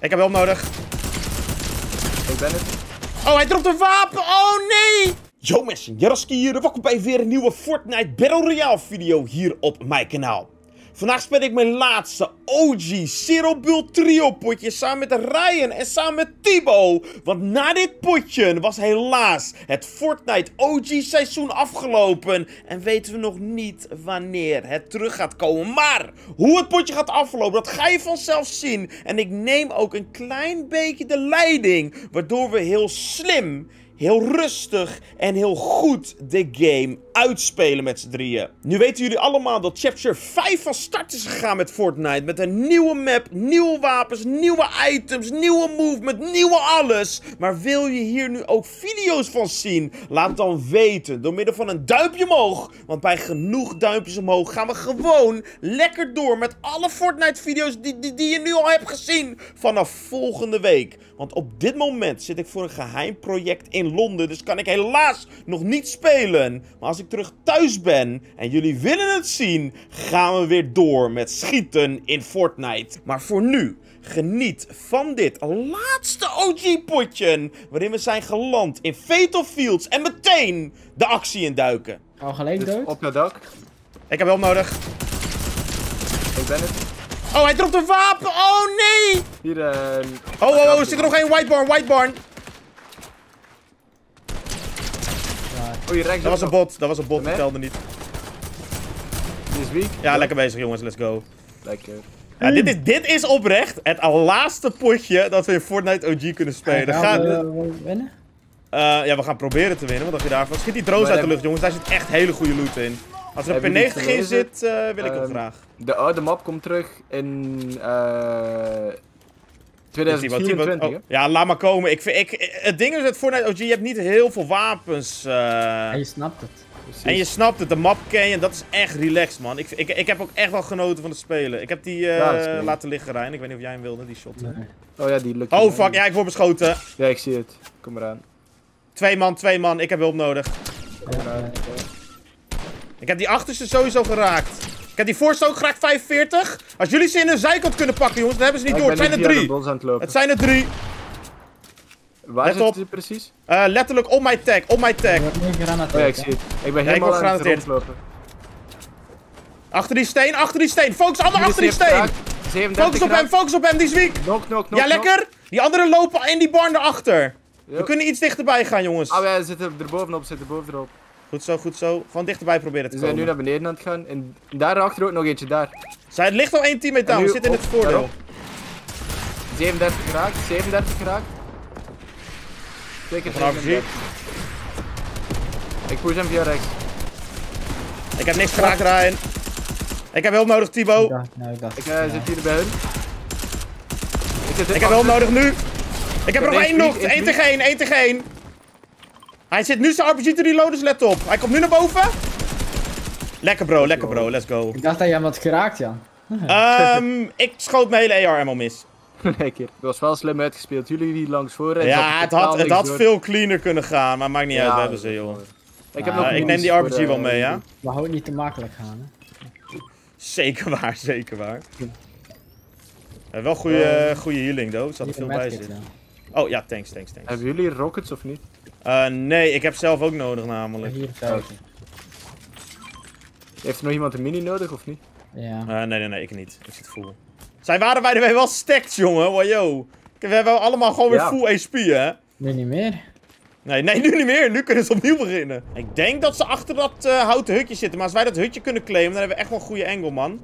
Ik heb hulp nodig. Ik ben het. Oh, hij dropt een wapen! Oh, nee! Yo mensen, Jaroski hier. Welkom bij weer een nieuwe Fortnite Battle Royale video hier op mijn kanaal. Vandaag speel ik mijn laatste OG Zero Build Trio potje samen met Ryan en samen met Thibaut. Want na dit potje was helaas het Fortnite OG seizoen afgelopen. En weten we nog niet wanneer het terug gaat komen. Maar hoe het potje gaat aflopen, dat ga je vanzelf zien. En ik neem ook een klein beetje de leiding, waardoor we heel slim, heel rustig en heel goed de game uitspelen met z'n drieën. Nu weten jullie allemaal dat Chapter 5 van start is gegaan met Fortnite. Met een nieuwe map, nieuwe wapens, nieuwe items, nieuwe movement, nieuwe alles. Maar wil je hier nu ook video's van zien? Laat dan weten door middel van een duimpje omhoog. Want bij genoeg duimpjes omhoog gaan we gewoon lekker door met alle Fortnite video's die je nu al hebt gezien vanaf volgende week. Want op dit moment zit ik voor een geheim project in Londen. Dus kan ik helaas nog niet spelen. Maar als ik terug thuis ben en jullie willen het zien, gaan we weer door met schieten in Fortnite. Maar voor nu, geniet van dit laatste OG-potje, waarin we zijn geland in Fatal Fields en meteen de actie induiken. Al gelijk dood? Op het dak. Ik heb hulp nodig. Ik ben het. Oh, hij dropt een wapen! Oh, nee! Hier, Oh, er zit er nog één white barn. Oh, hier rechts. Dat was een bot, dat telde niet. Die is weak. Ja, lekker bezig jongens, let's go. Lekker. Ja, dit is oprecht het laatste potje dat we in Fortnite OG kunnen spelen. Gaan we winnen? Ja, we gaan proberen te winnen. Wat dacht je daarvan? Schiet die drones uit de lucht, jongens. Daar zit echt hele goede loot in. Als er een P90 in zit, wil ik hem graag. De oude map komt terug in 2024. Oh, ja, laat maar komen. Het ding is met Fortnite OG, je hebt niet heel veel wapens. En je snapt het. Precies. En je snapt het, de map ken je en dat is echt relaxed, man. Ik heb ook echt wel genoten van het spelen. Ik heb die laten liggen, Ryan. Ik weet niet of jij hem wilde, die shot. Nee. Oh ja, die lukt. Oh fuck, ja, ik word beschoten. Ja, ik zie het. Kom eraan. Twee man. Ik heb hulp nodig. Kom eraan. Ik heb die achterste sowieso geraakt. Ik heb die voorste ook geraakt, 45. Als jullie ze in een zijkant kunnen pakken, jongens, dan hebben ze niet door. Het zijn er 3. Het zijn er 3. Waar zit ze precies? Letterlijk op mijn tag, Oh ja, ik zie het. Ik ben helemaal aan het rondlopen. Achter die steen. Focus allemaal achter die steen. Focus op hem, die is weak. Knock. Ja, lekker. Die anderen lopen in die barn erachter. We kunnen iets dichterbij gaan, jongens. Oh ja, ze zitten er bovenop, Goed zo. Van dichterbij proberen te komen. We zijn nu naar beneden aan het gaan. En daarachter ook nog eentje, daar. Het ligt al één teammate down, we zitten in het voordeel. 37 geraakt. Zeker 37. Ik push hem via rechts. Ik heb niks geraakt, Ryan. Ik heb hulp nodig, Thibaut. Ik zit hier bij hun. Ik heb hulp nodig nu. Ik heb er nog één nog. 1 tegen 1. Hij zit nu zijn RPG te reloaden, dus let op. Hij komt nu naar boven. Lekker bro, let's go. Ik dacht dat je hem had geraakt, Jan. Ik schoot mijn hele AR helemaal mis. Lekker. Het was wel slim uitgespeeld. Jullie die langs voor. Ja, het had veel cleaner kunnen gaan, maar maakt niet uit. We hebben ze, joh. Ik neem die RPG wel mee, ja. We houden niet te makkelijk gaan, hè. Zeker waar. Wel goede healing, though. Er zat er veel bij zitten. Oh ja, thanks. Hebben jullie rockets of niet? Nee, ik heb zelf ook nodig namelijk. Hier Heeft er nog iemand een mini nodig of niet? Ja. Nee, ik niet. Ik zit full. Zij waren bij de way wel stacked, jongen. Wow. We hebben allemaal gewoon weer full HP, hè? Nu niet meer. Nee, nu niet meer. Nu kunnen ze opnieuw beginnen. Ik denk dat ze achter dat houten hutje zitten. Maar als wij dat hutje kunnen claimen, dan hebben we echt wel een goede angle, man.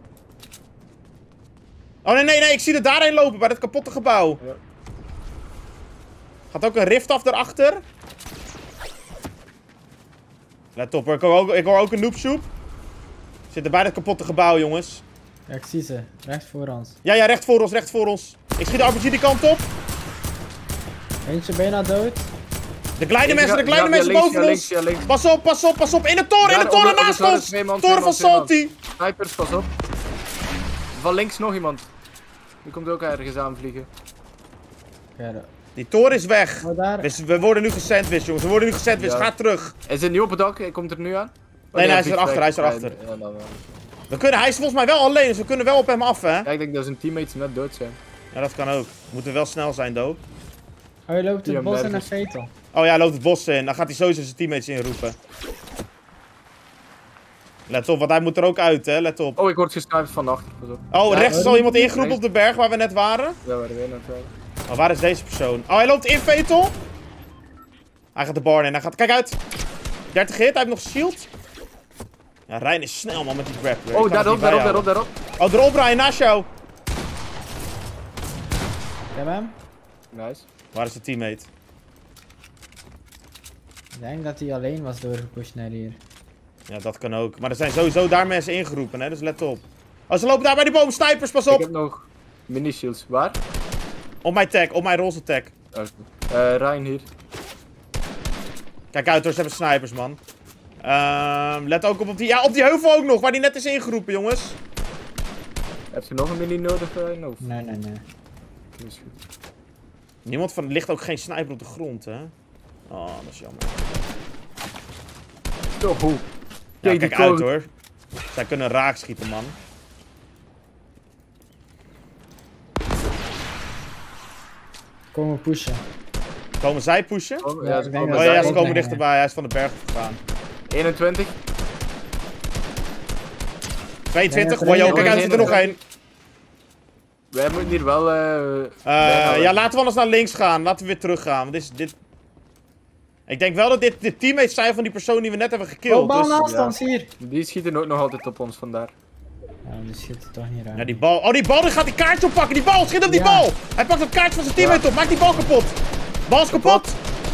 Oh, nee. Ik zie er daarheen lopen, bij dat kapotte gebouw. Ja. Gaat ook een rift af daarachter. Let op, ik hoor ook een noobshoep. Zitten bij dat kapotte gebouw, jongens. Ja, ik zie ze. Rechts voor ons. Ja, recht voor ons. Ik schiet de RPG die kant op. Eentje bijna dood. De kleine mensen boven ons. Pas op. In de toren naast ons. Toren van Salty. Snipers, pas op. Van links nog iemand. Die komt ook ergens aanvliegen. Die toren is weg. Oh, We worden nu gesandwiched, jongens. Ja. Ga terug. Hij zit nu op het dak, hij komt er nu aan. Nee, hij is erachter. Ja, Hij is volgens mij wel alleen, dus we kunnen wel op hem af, hè? Ja, ik denk dat zijn teammates net dood zijn. Ja, dat kan ook. We moeten wel snel zijn, Do. Oh, je loopt Die het bos in nergens. een vetel. Oh ja, hij loopt het bos in. Dan gaat hij sowieso zijn teammates inroepen. Let op, want hij moet er ook uit, hè. Let op. Oh, ik word gesniped van achter. Pas op. Oh, Ja, rechts is oh, al iemand die- ingeroepen op de berg waar we net waren. Ja, waar weer natuurlijk. Oh, waar is deze persoon? Oh, hij loopt in, Vetel. Hij gaat de barn in. Hij gaat... Kijk uit. 30 hit, hij heeft nog shield. Ja, Rijn is snel, man, met die grappler. Ik Oh, kan het daarop, niet daarop, bijhouden. daarop. Oh, erop, Rijn, naast jou. Ik heb hem. Nice. Waar is de teammate? Ik denk dat hij alleen was doorgepusht naar hier. Ja, dat kan ook. Maar er zijn sowieso daar mensen ingeroepen, hè, dus let op. Oh, ze lopen daar bij die boom. Snipers, pas Ik op. heb nog mini-shields. Waar? Op mijn tag, op mijn roze tag. Ryan hier. Kijk uit hoor, ze hebben snipers, man. Let ook op die... Ja, op die heuvel ook nog, waar die net is ingeroepen, jongens. Heb je nog een mini nodig, Ryan? Of? Nee. Dat is goed. Niemand van... Er ligt ook geen sniper op de grond, hè. Oh, dat is jammer. Oh, hoe? Ja, die kijk kogel. uit hoor. Zij kunnen raak schieten, man. Komen pushen. Komen zij pushen? Oh, Ja, ja, ik ze denk komen Oh dat ja, zij ze ook komen brengen. dichterbij. Hij is van de berg gegaan. 21. 22. Ja, Wow, yo, ja, kijk ja, uit, er zit er nog ja. één. Wij moeten hier wel... Ja, laten we anders naar links gaan. Laten we weer teruggaan. Want dit... Ik denk wel dat dit teammates zijn van die persoon die we net hebben gekillt. Oh, bal Dus... naast ja. ons hier. Die schieten ook nog altijd op ons vandaar. Ja, die schiet er toch niet uit. Ja, die bal. Oh, die bal, die gaat die kaartje oppakken. Die bal, schiet op die Ja. bal. Hij pakt het kaartje van zijn teammate op. Maak die bal kapot. Bal is kapot.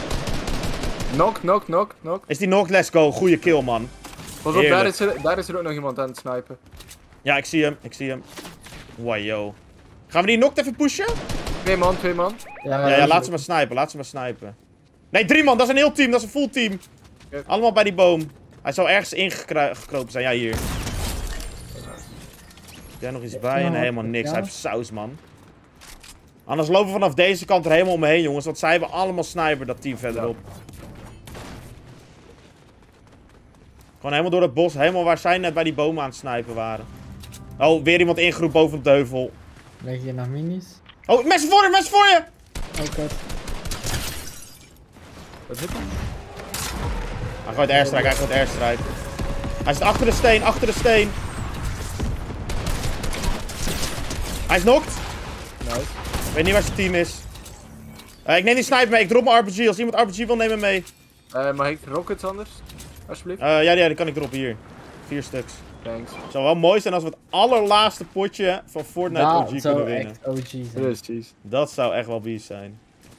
Knock. Is die nog? Let's go. Goeie kill, man. Pas op, Heerlijk. daar is er ook nog iemand aan het snipen. Ja, ik zie hem. Wow, yo. Gaan we die knocked even pushen? 2 man. Ja, laat ze maar snipen. Nee, 3 man. Dat is een heel team. Dat is een full team. Oké. Allemaal bij die boom. Hij zou ergens ingekropen zijn. Ja, hier. Heb jij nog iets bij? Ja, Nee, helemaal niks. ja. Hij heeft saus, man. Anders lopen we vanaf deze kant er helemaal omheen, jongens. Want zij hebben allemaal sniper, dat team verderop. Gewoon helemaal door het bos. Helemaal waar zij net bij die bomen aan het snipen waren. Oh, weer iemand ingeroepen boven op de heuvel. Leg hier nog minis? Oh, mensen voor je, mensen voor je! Oh, kut. Wat zit er? Hij gooit airstrike, Hij zit achter de steen, Hij is knocked. Nice. Ik weet niet waar zijn team is. Ik neem die sniper mee, ik drop mijn RPG. Als iemand RPG wil, neem hem mee. Mag ik rockets anders? Alsjeblieft. Ja, die kan ik droppen hier. 4 stuks. Thanks. Het zou wel mooi zijn als we het allerlaatste potje van Fortnite Dat OG kunnen zou winnen. echt OG zijn. Precies. Dat zou echt wel beast zijn.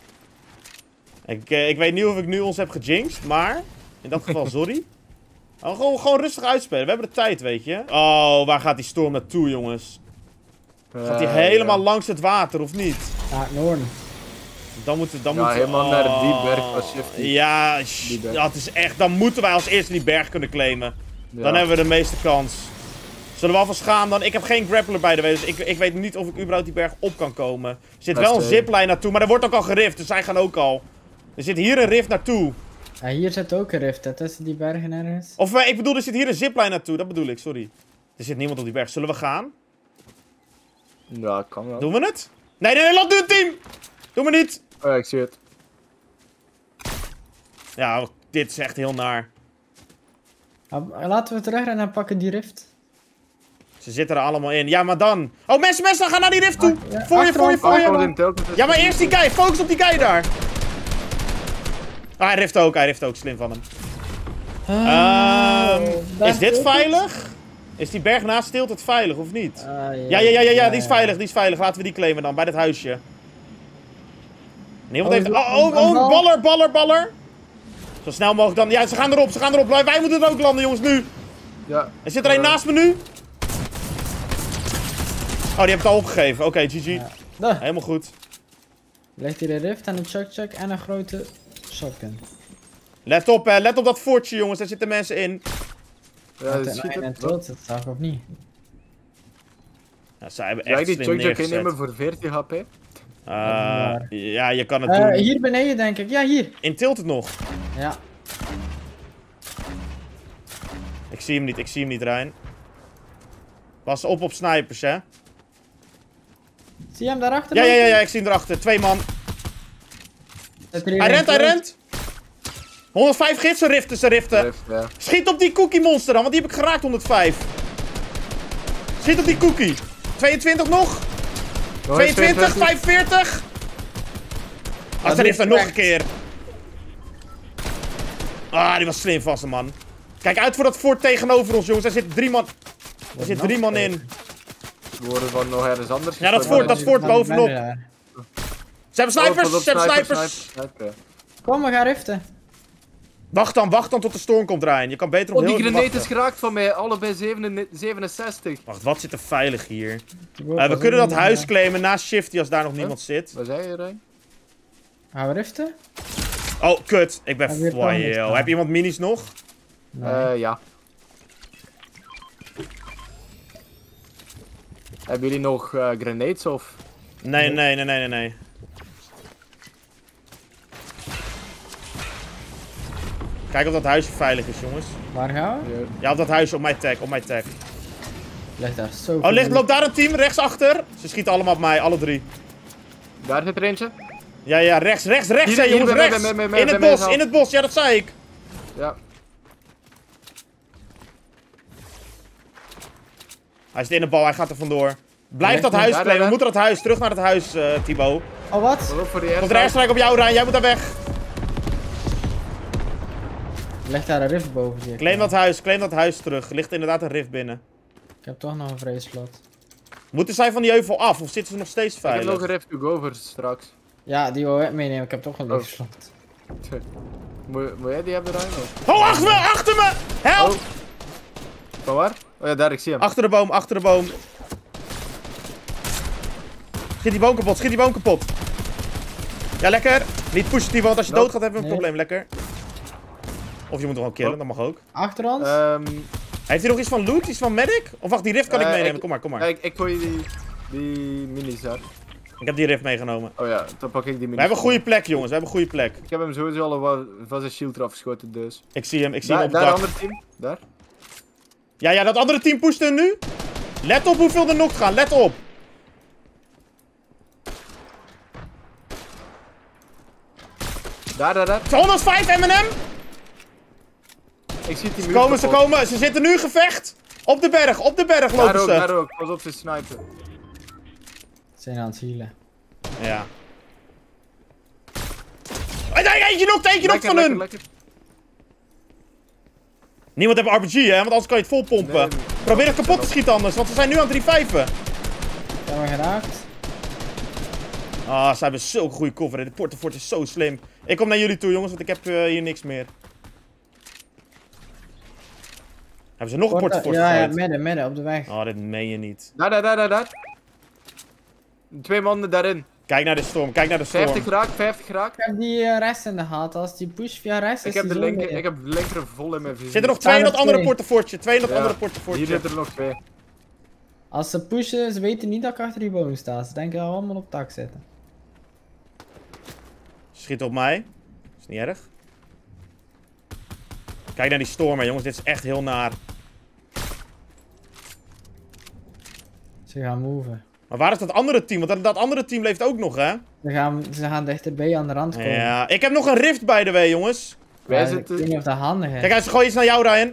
Ik weet niet of ik nu ons heb gejinxed, maar in dat geval sorry. Gewoon rustig uitspelen. We hebben de tijd, weet je. Oh, waar gaat die storm naartoe, jongens? Gaat hij helemaal langs het water, of niet? Ja, het noorden. Dan moeten Ja, helemaal naar die berg pas shifty. Ja, Die berg. dat is echt... Dan moeten wij als eerste die berg kunnen claimen. Ja. Dan hebben we de meeste kans. Zullen we alvast gaan dan? Ik heb geen grappler bij de wees, dus ik weet niet of ik überhaupt die berg op kan komen. Er zit wel een zipline naartoe, maar er wordt ook al gerift, dus zij gaan ook al. Er zit hier een rift naartoe. Ja, hier zit ook een rift, hè, tussen die bergen ergens. Of ik bedoel, er zit hier een zipline naartoe, dat bedoel ik, sorry. Er zit niemand op die berg. Zullen we gaan? Ja, kan wel. Doen we het? Nee, laat nu het team! Doe me niet! Oh, ja, ik zie het. Ja, dit is echt heel naar. Laten we terug en dan pakken die rift. Ze zitten er allemaal in. Ja, maar dan... Oh, mensen, gaan naar die rift toe! Ja, Voor je! Oh, in tilt. Ja, maar eerst die guy. Focus op die guy daar. Ah, hij rift ook. Slim van hem. daar Is dit speelt het. veilig? Is die berg naast stilt het veilig, of niet? Ja, Ja, die is veilig. Laten we die claimen dan, bij dit huisje. Niemand heeft... Baller. Zo snel mogelijk dan. Ja, ze gaan erop. Wij moeten er ook landen, jongens, nu. Ja. Er zit er een naast me nu. Oh, die heeft het al opgegeven. Oké, GG. Ja. Daar. Helemaal goed. Ligt hier een rift en een chuck en een grote shotgun. Let op dat fortje, jongens. Daar zitten mensen in. Ja, En dat schiet en het. trots, dat zag ik of niet. Ja, zij hebben Zou echt ik die slim chuck neergezet. innemen voor 40 HP? Ja, je kan het doen. Hier beneden denk ik. Ja, hier. In tilt het nog. Ja. Ik zie hem niet, Rijn. Pas op snipers, hè. Zie je hem daarachter? Ja, ik zie hem erachter. 2 man. Hij rent. 105 gids, ze riften. Rift, ja. Schiet op die cookie monster dan, want die heb ik geraakt 105. Schiet op die cookie. 22 nog. 22, 45. Ze riften nog een keer. Ah, die was slim vast, man. Kijk uit voor dat fort tegenover ons, jongens. Daar zitten 3 man. Er zit 3 man in. We worden van nog ergens anders. Ja, dat fort bovenop. Ze hebben snipers, Kom, we gaan riften. Wacht dan tot de storm komt, Ryan. Je kan beter op Oh, heel die even grenade wachten. is geraakt van mij. Allebei 67. Wacht, wat zit er veilig hier? We kunnen dat huis claimen naast Shifty als daar nog niemand zit. Waar zei je, Rijn? Gaan we riften? Oh, kut. Ik ben weer foil. Heb je iemand minis nog? Nee. Ja. Hebben jullie nog grenades of? Nee. Kijk of dat huisje veilig is, jongens. Waar gaan we? Ja, op dat huisje, op mijn tag. Ligt daar zo Oh, loopt daar een team, rechtsachter. Ze schieten allemaal op mij, alle 3. Daar zit er eentje. Ja, rechts, Hier, hè, jongens, bij rechts. mij, In het bos, ja, dat zei ik. Ja. Hij zit in de bal, hij gaat er vandoor. Blijf dat huis claimen, we moeten dat huis, terug naar het huis, Thibaut. Oh, wat? Pas op voor die Komt er airstrike op jou, Rijn, jij moet daar weg. Ligt daar een rift boven, zie ik. Claim dat huis terug. Er ligt inderdaad een rift binnen. Ik heb toch nog een vreeslot. Moeten zij van die heuvel af of zitten ze nog steeds Ik heb veilig? nog een rift to go voor straks. Ja, die wil ik meenemen. Ik heb toch een vreeslot. Moet jij die hebben, Rijn? Oh, achter me! Help! Oh. Van waar? Oh ja, daar, ik zie hem. Achter de boom. Schiet die boom kapot, Ja, lekker. Niet pushen, Thibaut, want als je dood gaat hebben we een probleem, lekker. Of je moet hem gewoon killen, dat mag ook. Achter ons? Heeft hij nog iets van loot, iets van medic? Of wacht, die rift kan ik meenemen, kom maar. Ik gooi die minis daar. Ik heb die rift meegenomen. Oh ja, dan pak ik die minis. We hebben een goede plek, jongens, Ik heb hem sowieso al van zijn shield eraf geschoten, dus. Ik zie hem op Daar, het daar dak. andere team. Daar. Ja, dat andere team pusht er nu. Let op hoeveel er nog gaan, let op. Daar. 205 M&M. Ik zie die muur. Ze komen. Ze zitten nu in gevecht. Op de berg lopen ze. Daar ook. Pas op, ze snipen. Ze zijn aan het healen. Ja. Eentje nog van hun. Lekker. Niemand heeft RPG, hè? Want anders kan je het vol pompen. Nee, Probeer het kapot te schieten anders, want ze zijn nu aan 3-5'en. Zijn we geraakt? Ah, ze hebben zulke goede cover. De Portefort is zo slim. Ik kom naar jullie toe, jongens, want ik heb hier niks meer. Hebben ze nog een Portefort Ja, gegooid? midden, op de weg. Oh, dit meen je niet. Daar. 2 mannen daarin. Kijk naar de storm, 50 geraakt. Ik heb die rest in de gaten. Als die push via rest is Ik heb die de zo linker, mee. ik heb de linker vol in mijn vizier. Zit er nog 2 in dat andere twee. Portefortje? 2 in dat Ja, andere Portefortje. Hier zitten er nog 2. Als ze pushen, ze weten niet dat ik achter die boom sta. Ze denken dat we allemaal op tak zitten. Schiet op mij. Is niet erg. Kijk naar die storm, hè, jongens. Dit is echt heel naar. Ze gaan moven. Maar waar is dat andere team? Want dat andere team leeft ook nog, hè? Ze gaan dichterbij aan de rand komen. Ja, ik heb nog een rift by the way, jongens. Wij Ik weet zitten. niet of dat handig is. Kijk uit, ze gooien iets naar jou, Ryan.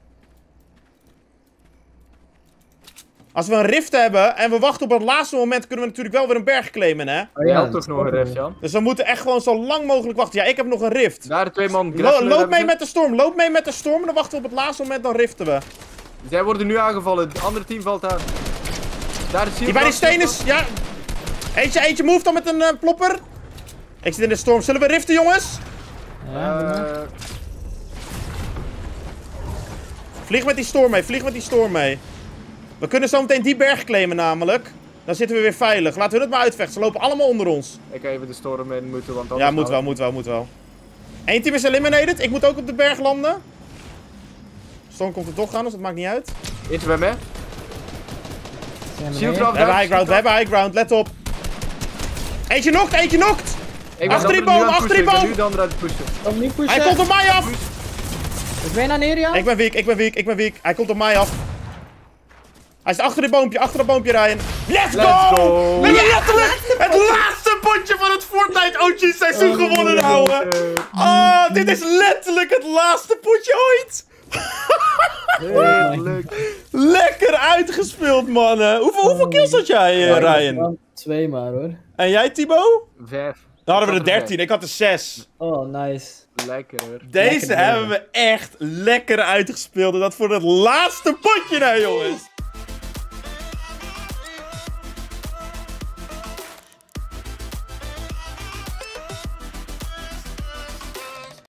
Als we een rift hebben en we wachten op het laatste moment, kunnen we natuurlijk wel weer een berg claimen, hè? Oh Jij ja, had toch nog een rift, Jan? Dus we moeten echt gewoon zo lang mogelijk wachten. Ja, ik heb nog een rift. Daar 2 man. Loop mee met de storm, en dan wachten we op het laatste moment, dan riften we. Zij worden nu aangevallen, het andere team valt aan. Daar is Die bij die stenen is, ja. Eentje move dan met een plopper. Ik zit in de storm. Zullen we riften, jongens? Ja, doe maar. Vlieg met die storm mee, We kunnen zo meteen die berg claimen namelijk. Dan zitten we weer veilig. Laten we het maar uitvechten. Ze lopen allemaal onder ons. Ik ga even de storm in moeten, want anders... Ja, moet wel. Eén team is eliminated. Ik moet ook op de berg landen. Storm komt er toch aan, dus dat maakt niet uit. Eentje bij mij. Zijn we Shield mee? eraf. We hebben high ground, let op. Eentje nokt. Achter die boom, achter die boom. Ik ben nu de andere uit het pushen. Kom niet pushen. Hij komt op mij af. Ik ben naar neer, Jan. Ik ben weak. Hij komt op mij af. Hij is achter dit boompje, Ryan. Let's Let's go! go! We hebben letterlijk het laatste potje van het Fortnite OG seizoen gewonnen, ouwe. Oh, dit is letterlijk het laatste potje ooit. Heerlijk. Lekker uitgespeeld, mannen. Hoeveel kills had jij, Ryan? 2 maar hoor. En jij, Thibaut? 5. Dan hadden we er 13, ik had er 6. Oh, nice. Lekker hoor. Deze Lekker hebben we echt lekker uitgespeeld. En dat voor het laatste potje nou, jongens.